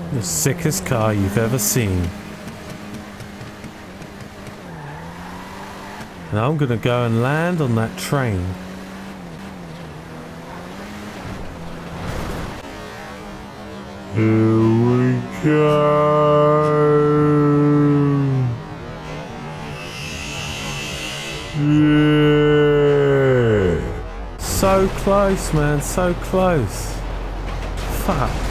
The sickest car you've ever seen. And I'm gonna go and land on that train. Here we go. Yeah. So close, man, so close. Fuck.